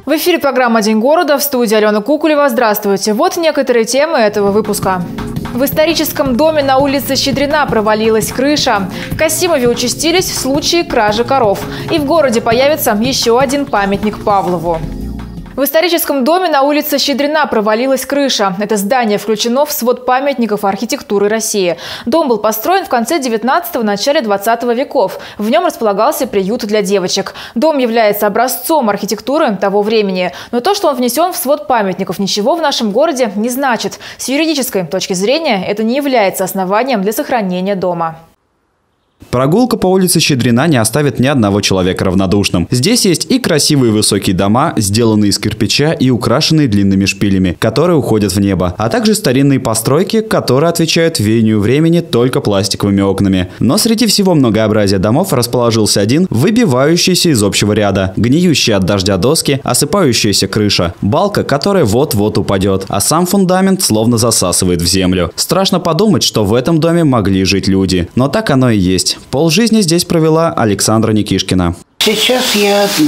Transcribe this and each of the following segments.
В эфире программа «День города», в студии Алена Кукулева. Здравствуйте. Вот некоторые темы этого выпуска. В историческом доме на улице Щедрина провалилась крыша. В Касимове участились случаи кражи коров. И в городе появится еще один памятник Павлову. В историческом доме на улице Щедрина провалилась крыша. Это здание включено в свод памятников архитектуры России. Дом был построен в конце 19-го, начале 20 веков. В нем располагался приют для девочек. Дом является образцом архитектуры того времени. Но то, что он внесен в свод памятников, ничего в нашем городе не значит. С юридической точки зрения это не является основанием для сохранения дома. Прогулка по улице Щедрина не оставит ни одного человека равнодушным. Здесь есть и красивые высокие дома, сделанные из кирпича и украшенные длинными шпилями, которые уходят в небо, а также старинные постройки, которые отвечают веянию времени только пластиковыми окнами. Но среди всего многообразия домов расположился один, выбивающийся из общего ряда, гниющий от дождя доски, осыпающаяся крыша, балка, которая вот-вот упадет, а сам фундамент словно засасывает в землю. Страшно подумать, что в этом доме могли жить люди, но так оно и есть. Полжизни здесь провела Александра Никишкина. Сейчас я одна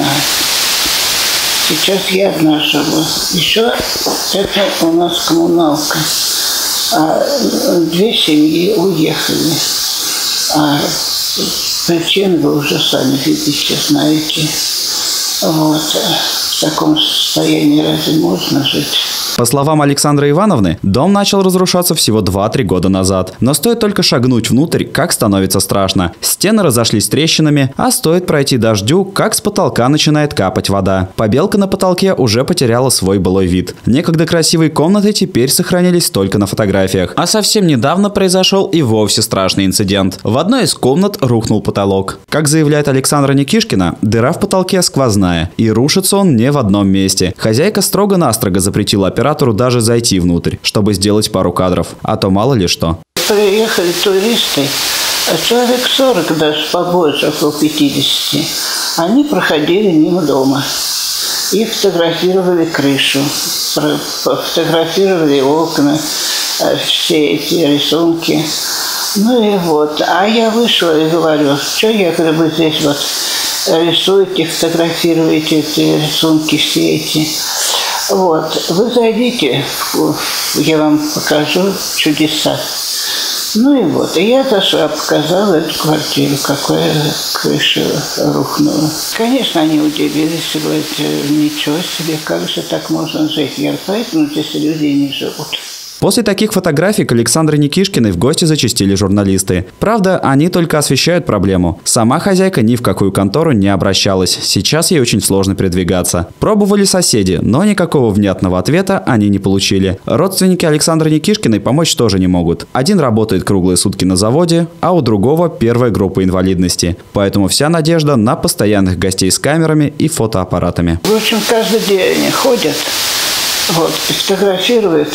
живу. Еще это у нас коммуналка. А две семьи уехали. А причины вы уже сами видите, знаете. Вот. В таком состоянии разве можно жить? По словам Александры Ивановны, дом начал разрушаться всего 2-3 года назад. Но стоит только шагнуть внутрь, как становится страшно. Стены разошлись трещинами, а стоит пройти дождю, как с потолка начинает капать вода. Побелка на потолке уже потеряла свой былой вид. Некогда красивые комнаты теперь сохранились только на фотографиях. А совсем недавно произошел и вовсе страшный инцидент. В одной из комнат рухнул потолок. Как заявляет Александра Никишкина, дыра в потолке сквозная, и рушится он не в одном месте. Хозяйка строго-настрого запретила оператору даже зайти внутрь, чтобы сделать пару кадров. А то мало ли что. Приехали туристы, человек 40, даже побольше, около 50. Они проходили мимо дома и фотографировали крышу, фотографировали окна, все эти рисунки. Ну и вот. А я вышла и говорю, что я, когда вы здесь вот рисуете, фотографируете эти рисунки, все эти. Вот, вы зайдите, я вам покажу чудеса. Ну и вот, и я зашла, показала эту квартиру, какая крыша рухнула. Конечно, они удивились, говорят, ничего себе, как же так можно жить? Я говорю, поэтому здесь люди не живут. После таких фотографий к Александре Никишкиной в гости зачастили журналисты. Правда, они только освещают проблему. Сама хозяйка ни в какую контору не обращалась. Сейчас ей очень сложно передвигаться. Пробовали соседи, но никакого внятного ответа они не получили. Родственники Александры Никишкиной помочь тоже не могут. Один работает круглые сутки на заводе, а у другого первая группа инвалидности. Поэтому вся надежда на постоянных гостей с камерами и фотоаппаратами. В общем, каждый день они ходят, вот, и фотографируют.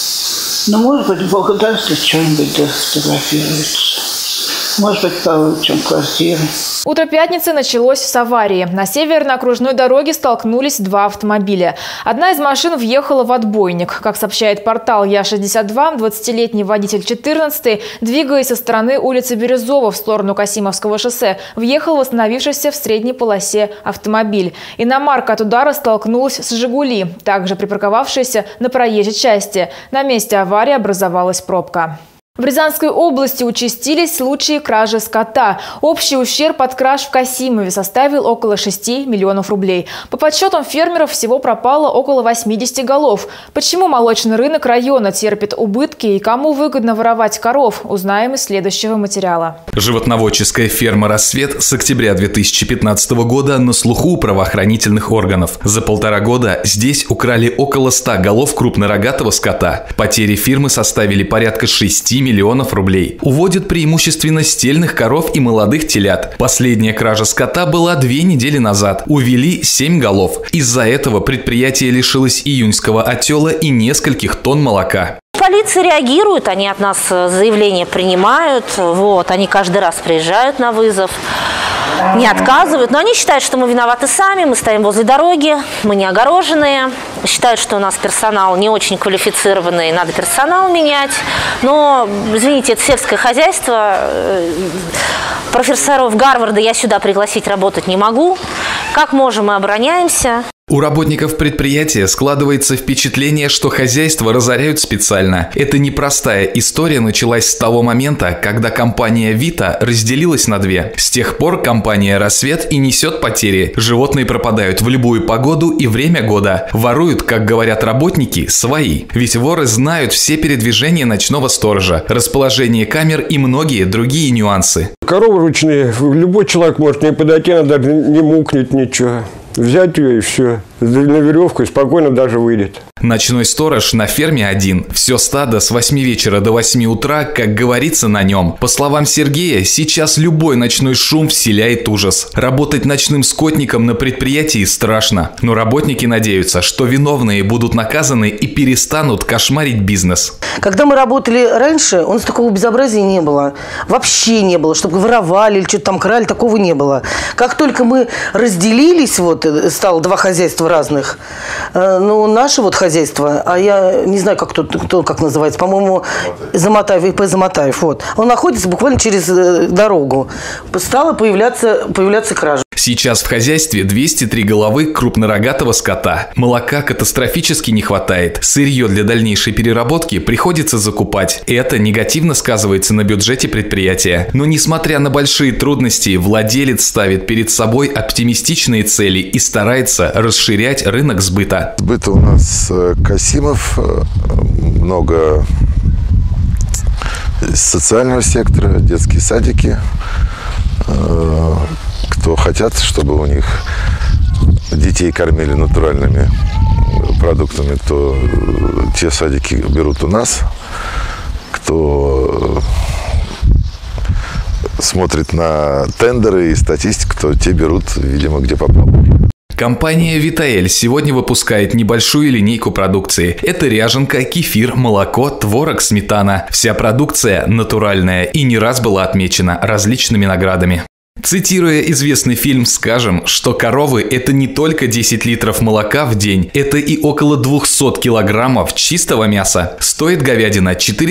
Ну, может быть, Бог даст, что-нибудь сфотографируется. Может быть, получим квартиру. Утро пятницы началось с аварии. На северной окружной дороге столкнулись два автомобиля. Одна из машин въехала в отбойник. Как сообщает портал Я-62, 20-летний водитель 14-й, двигаясь со стороны улицы Бирюзова в сторону Касимовского шоссе, въехал в остановившийся в средней полосе автомобиль. Иномарка от удара столкнулась с «Жигули», также припарковавшейся на проезжей части. На месте аварии образовалась пробка. В Рязанской области участились случаи кражи скота. Общий ущерб от краж в Касимове составил около 6 миллионов рублей. По подсчетам фермеров всего пропало около 80 голов. Почему молочный рынок района терпит убытки и кому выгодно воровать коров, узнаем из следующего материала. Животноводческая ферма «Рассвет» с октября 2015 года на слуху у правоохранительных органов. За 1,5 года здесь украли около 100 голов крупнорогатого скота. Потери фирмы составили порядка 6 миллионов рублей. Уводят преимущественно стельных коров и молодых телят. Последняя кража скота была 2 недели назад. Увели 7 голов. Из-за этого предприятие лишилось июньского отела и нескольких тонн молока. Полиция реагирует, они от нас заявления принимают, вот, они каждый раз приезжают на вызов, не отказывают, но они считают, что мы виноваты сами, мы стоим возле дороги, мы не огороженные, считают, что у нас персонал не очень квалифицированный, надо персонал менять, но, извините, это сельское хозяйство, профессоров Гарварда я сюда пригласить работать не могу, как можем мы обороняемся. У работников предприятия складывается впечатление, что хозяйство разоряют специально. Эта непростая история началась с того момента, когда компания «Вита» разделилась на две. С тех пор компания «Рассвет» и несет потери. Животные пропадают в любую погоду и время года. Воруют, как говорят работники, свои. Ведь воры знают все передвижения ночного сторожа, расположение камер и многие другие нюансы. Коровы ручные. Любой человек может не подойти, она даже не мукнет ничего. Взять ее и все. На веревку и спокойно даже выйдет. Ночной сторож на ферме один. Все стадо с 8 вечера до 8 утра, как говорится, на нем. По словам Сергея, сейчас любой ночной шум вселяет ужас. Работать ночным скотником на предприятии страшно. Но работники надеются, что виновные будут наказаны и перестанут кошмарить бизнес. Когда мы работали раньше, у нас такого безобразия не было. Вообще не было, чтобы воровали или что-то там крали, такого не было. Как только мы разделились, стало два хозяйства разных, наше хозяйство, а я не знаю, кто как называется, по-моему, Замотаев, ИП Замотаев, он находится буквально через дорогу. Стала появляться кража. Сейчас в хозяйстве 203 головы крупнорогатого скота. Молока катастрофически не хватает. Сырье для дальнейшей переработки приходится закупать. Это негативно сказывается на бюджете предприятия. Но несмотря на большие трудности, владелец ставит перед собой оптимистичные цели и старается расширять рынок сбыта. Сбыта у нас Касимов, много социального сектора, детские садики. Кто хотят, чтобы у них детей кормили натуральными продуктами, то те садики берут у нас. Кто смотрит на тендеры и статистику, то те берут, видимо, где попало. Компания «Витаэль» сегодня выпускает небольшую линейку продукции. Это ряженка, кефир, молоко, творог, сметана. Вся продукция натуральная и не раз была отмечена различными наградами. Цитируя известный фильм, скажем, что коровы – это не только 10 литров молока в день, это и около 200 килограммов чистого мяса. Стоит говядина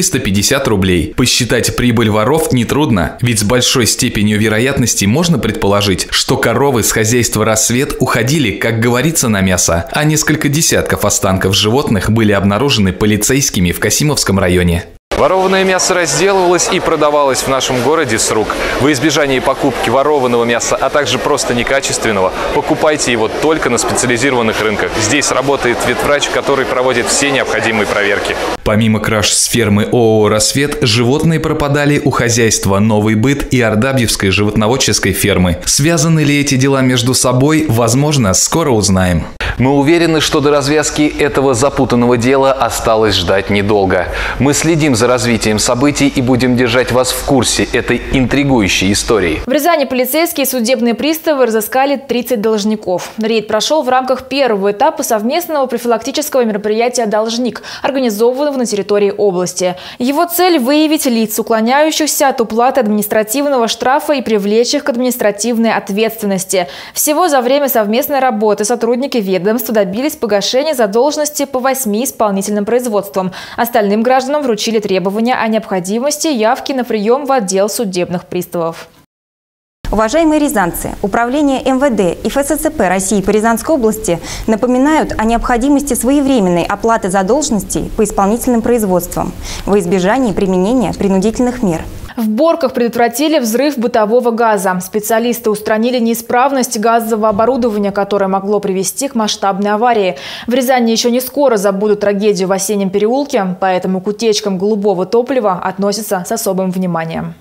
450 рублей. Посчитать прибыль воров нетрудно, ведь с большой степенью вероятности можно предположить, что коровы с хозяйства «Рассвет» уходили, как говорится, на мясо, а несколько десятков останков животных были обнаружены полицейскими в Касимовском районе. Ворованное мясо разделывалось и продавалось в нашем городе с рук. Во избежание покупки ворованного мяса, а также просто некачественного, покупайте его только на специализированных рынках. Здесь работает ветврач, который проводит все необходимые проверки. Помимо краж с фермы ООО «Рассвет», животные пропадали у хозяйства «Новый быт» и Ардабьевской животноводческой фермы. Связаны ли эти дела между собой, возможно, скоро узнаем. Мы уверены, что до развязки этого запутанного дела осталось ждать недолго. Мы следим за развитием событий и будем держать вас в курсе этой интригующей истории. В Рязани полицейские и судебные приставы разыскали 30 должников. Рейд прошел в рамках первого этапа совместного профилактического мероприятия «Должник», организованного на территории области. Его цель – выявить лиц, уклоняющихся от уплаты административного штрафа и привлечь их к административной ответственности. Всего за время совместной работы сотрудники ведомства добились погашения задолженности по 8 исполнительным производствам. Остальным гражданам вручили требования о необходимости явки на прием в отдел судебных приставов. Уважаемые рязанцы, Управление МВД и ФСЦП России по Рязанской области напоминают о необходимости своевременной оплаты задолженностей по исполнительным производствам во избежание применения принудительных мер. В Борках предотвратили взрыв бытового газа. Специалисты устранили неисправность газового оборудования, которое могло привести к масштабной аварии. В Рязани еще не скоро забудут трагедию в Осеннем переулке, поэтому к утечкам голубого топлива относятся с особым вниманием.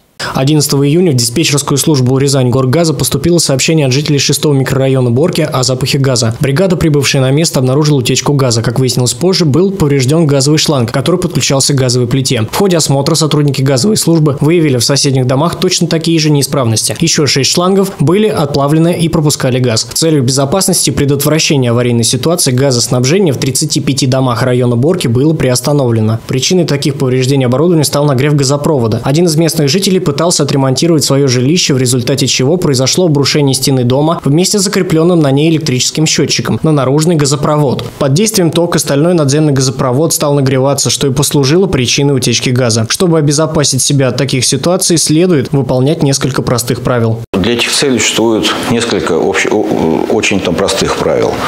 11 июня в диспетчерскую службу Рязань-Горгаза поступило сообщение от жителей 6-го микрорайона Борки о запахе газа. Бригада, прибывшая на место, обнаружила утечку газа. Как выяснилось позже, был поврежден газовый шланг, который подключался к газовой плите. В ходе осмотра сотрудники газовой службы выявили в соседних домах точно такие же неисправности. Еще 6 шлангов были отплавлены и пропускали газ. С целью безопасности и предотвращения аварийной ситуации газоснабжение в 35 домах района Борки было приостановлено. Причиной таких повреждений оборудования стал нагрев газопровода. Один из местных жителей пытался отремонтировать свое жилище, в результате чего произошло обрушение стены дома вместе с закрепленным на ней электрическим счетчиком на наружный газопровод. Под действием тока стальной надземный газопровод стал нагреваться, что и послужило причиной утечки газа. Чтобы обезопасить себя от таких ситуаций, следует выполнять несколько простых правил. Для этих целей существует несколько очень простых правил.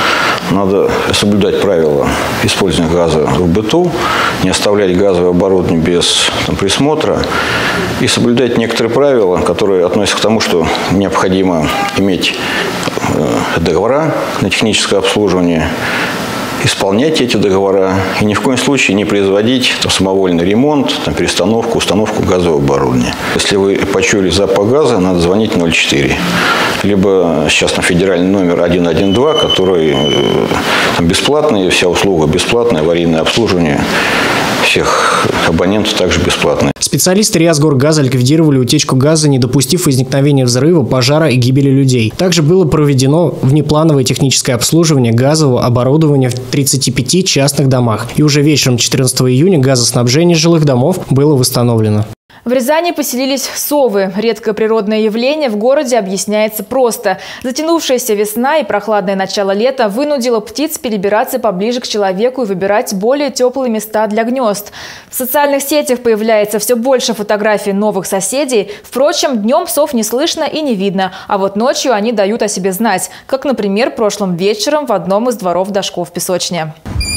надо соблюдать правила использования газа в быту, не оставлять газовое оборудование без присмотра и соблюдать некоторые правила, которые относятся к тому, что необходимо иметь договора на техническое обслуживание, исполнять эти договора и ни в коем случае не производить самовольный ремонт, перестановку, установку газового оборудования. Если вы почуяли запах газа, надо звонить 04. Либо сейчас на федеральный номер 112, который бесплатный, вся услуга бесплатная, аварийное обслуживание всех абонентов также бесплатное. Специалисты Рязгоргаза ликвидировали утечку газа, не допустив возникновения взрыва, пожара и гибели людей. Также было проведено внеплановое техническое обслуживание газового оборудования в 35 частных домах. И уже вечером 14 июня газоснабжение жилых домов было восстановлено. В Рязани поселились совы. Редкое природное явление в городе объясняется просто. Затянувшаяся весна и прохладное начало лета вынудило птиц перебираться поближе к человеку и выбирать более теплые места для гнезд. В социальных сетях появляется все больше фотографий новых соседей. Впрочем, днем сов не слышно и не видно, а вот ночью они дают о себе знать, как, например, прошлым вечером в одном из дворов Дашков в Песочне.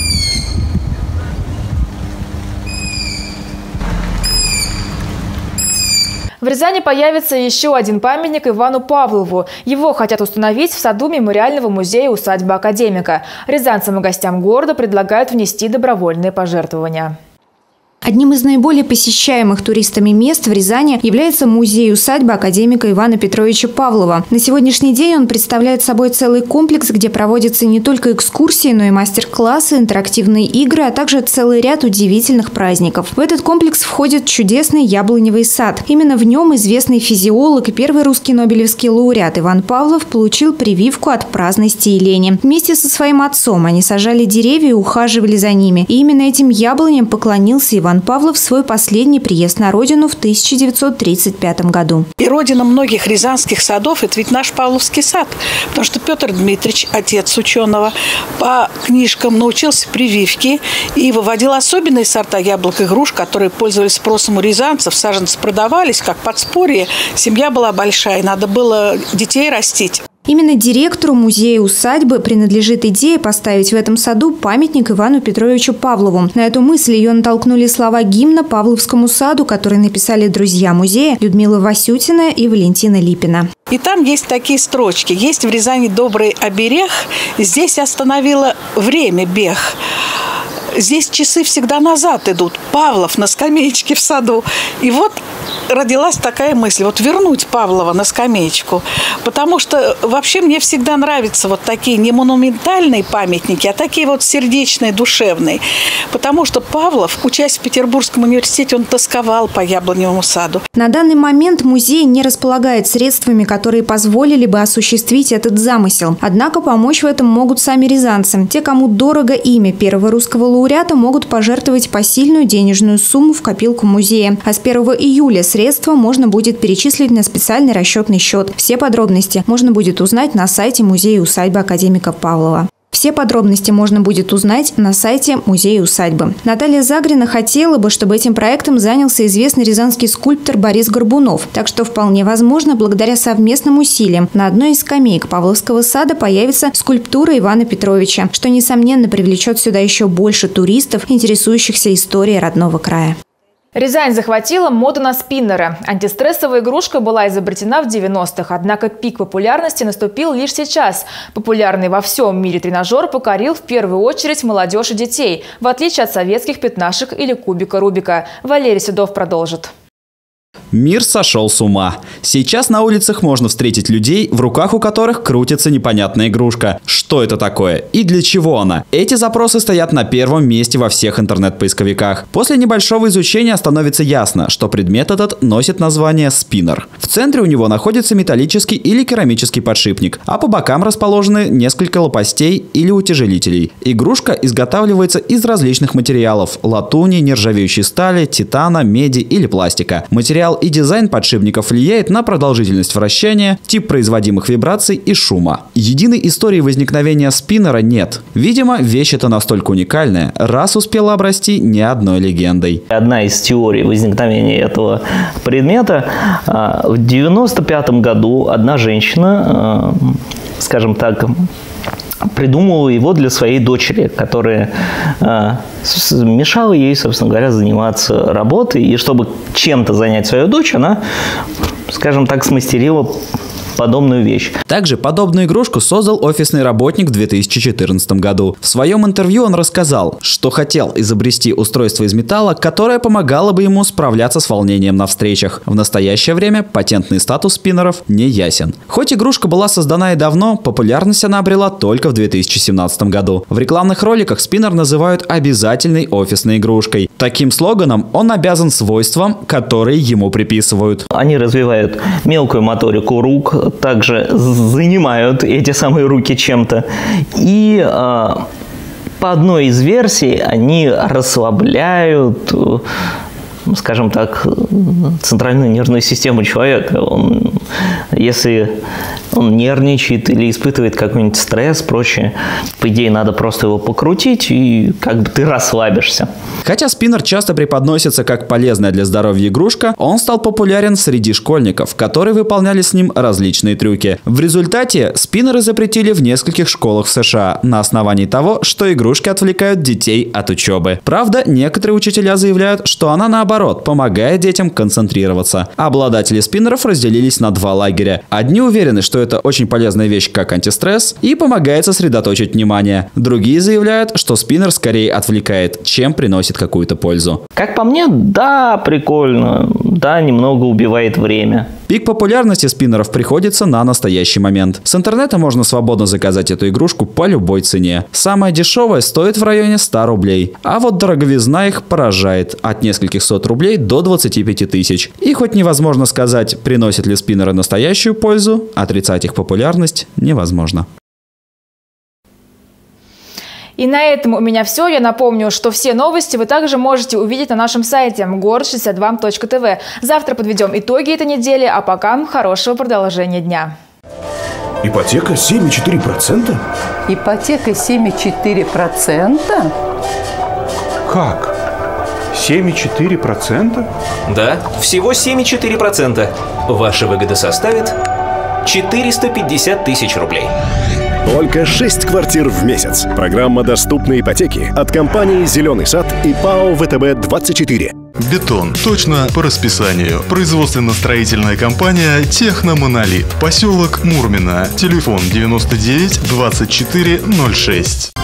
В Рязани появится еще один памятник Ивану Павлову. Его хотят установить в саду мемориального музея усадьбы академика. Рязанцам и гостям города предлагают внести добровольные пожертвования. Одним из наиболее посещаемых туристами мест в Рязани является музей-усадьба академика Ивана Петровича Павлова. На сегодняшний день он представляет собой целый комплекс, где проводятся не только экскурсии, но и мастер-классы, интерактивные игры, а также целый ряд удивительных праздников. В этот комплекс входит чудесный яблоневый сад. Именно в нем известный физиолог и первый русский нобелевский лауреат Иван Павлов получил прививку от праздности и лени. Вместе со своим отцом они сажали деревья и ухаживали за ними. И именно этим яблоням поклонился Иван Павлов в свой последний приезд на родину в 1935 году. И родина многих рязанских садов – это ведь наш Павловский сад. Потому что Петр Дмитриевич, отец ученого, по книжкам научился прививке и выводил особенные сорта яблок и груш, которые пользовались спросом у рязанцев. Саженцы продавались, как подспорье. Семья была большая, надо было детей растить. Именно директору музея-усадьбы принадлежит идея поставить в этом саду памятник Ивану Петровичу Павлову. На эту мысль ее натолкнули слова гимна Павловскому саду, которые написали друзья музея Людмила Васютина и Валентина Липина. И там есть такие строчки. Есть в Рязани добрый оберег, здесь остановило время бег. Здесь часы всегда назад идут. Павлов на скамеечке в саду. И вот родилась такая мысль, вот вернуть Павлова на скамеечку. Потому что вообще мне всегда нравятся вот такие не монументальные памятники, а такие вот сердечные, душевные. Потому что Павлов, учась в Петербургском университете, он тосковал по яблоневому саду. На данный момент музей не располагает средствами, которые позволили бы осуществить этот замысел. Однако помочь в этом могут сами рязанцы. Те, кому дорого имя первого русского лауреата, могут пожертвовать посильную денежную сумму в копилку музея. А с 1 июля средства можно будет перечислить на специальный расчетный счет. Все подробности можно будет узнать на сайте музея-усадьбы академика Павлова. Все подробности можно будет узнать на сайте музея-усадьбы. Наталья Загрина хотела бы, чтобы этим проектом занялся известный рязанский скульптор Борис Горбунов. Так что вполне возможно, благодаря совместным усилиям, на одной из скамеек Павловского сада появится скульптура Ивана Петровича, что, несомненно, привлечет сюда еще больше туристов, интересующихся историей родного края. Рязань захватила моду на спиннеры. Антистрессовая игрушка была изобретена в 90-х, однако пик популярности наступил лишь сейчас. Популярный во всем мире тренажер покорил в первую очередь молодежь и детей, в отличие от советских пятнашек или кубика Рубика. Валерий Седов продолжит. Мир сошел с ума. Сейчас на улицах можно встретить людей, в руках у которых крутится непонятная игрушка. Что это такое и для чего она? Эти запросы стоят на первом месте во всех интернет-поисковиках. После небольшого изучения становится ясно, что предмет этот носит название спиннер. В центре у него находится металлический или керамический подшипник, а по бокам расположены несколько лопастей или утяжелителей. Игрушка изготавливается из различных материалов – латуни, нержавеющей стали, титана, меди или пластика. Материал и дизайн подшипников влияет на продолжительность вращения, тип производимых вибраций и шума. Единой истории возникновения спиннера нет. Видимо, вещь эта настолько уникальная, раз успела обрасти не одной легендой. Одна из теорий возникновения этого предмета – в 1995 году одна женщина, скажем так, придумывал его для своей дочери, которая мешала ей, собственно говоря, заниматься работой. И чтобы чем-то занять свою дочь, она, скажем так, смастерила подобную вещь. Также подобную игрушку создал офисный работник в 2014 году. В своем интервью он рассказал, что хотел изобрести устройство из металла, которое помогало бы ему справляться с волнением на встречах. В настоящее время патентный статус спиннеров не ясен. Хоть игрушка была создана и давно, популярность она обрела только в 2017 году. В рекламных роликах спиннер называют обязательной офисной игрушкой. Таким слоганом он обязан свойствам, которые ему приписывают. Они развивают мелкую моторику рук, также занимают эти самые руки чем-то. И по одной из версий они расслабляют, скажем так, центральную нервную систему человека. Если он нервничает или испытывает какой-нибудь стресс, прочее, по идее, надо просто его покрутить, и как бы ты расслабишься. Хотя спиннер часто преподносится как полезная для здоровья игрушка, он стал популярен среди школьников, которые выполняли с ним различные трюки. В результате спиннеры запретили в нескольких школах в США на основании того, что игрушки отвлекают детей от учебы. Правда, некоторые учителя заявляют, что она наоборот помогает детям концентрироваться. Обладатели спиннеров разделились на два лагеря. Одни уверены, что это очень полезная вещь как антистресс и помогает сосредоточить внимание. Другие заявляют, что спиннер скорее отвлекает, чем приносит какую-то пользу. Как по мне, да, прикольно. Да, немного убивает время. Пик популярности спиннеров приходится на настоящий момент. С интернета можно свободно заказать эту игрушку по любой цене. Самая дешевая стоит в районе 100 рублей. А вот дороговизна их поражает. От нескольких сот рублей до 25 тысяч. И хоть невозможно сказать, приносят ли спиннеры настоящую пользу, отрицать их популярность невозможно. И на этом у меня все. Я напомню, что все новости вы также можете увидеть на нашем сайте город62.тв. Завтра подведем итоги этой недели, а пока хорошего продолжения дня. Ипотека 7,4%? Ипотека 7,4%? Как? 7,4%? Да, всего 7,4%. Ваша выгода составит 450 тысяч рублей. Только 6 квартир в месяц. Программа доступной ипотеки от компании «Зеленый сад» и ПАО ВТБ-24. Бетон. Точно по расписанию. Производственно-строительная компания «Техномонолит». Поселок Мурмино. Телефон 99 24 06.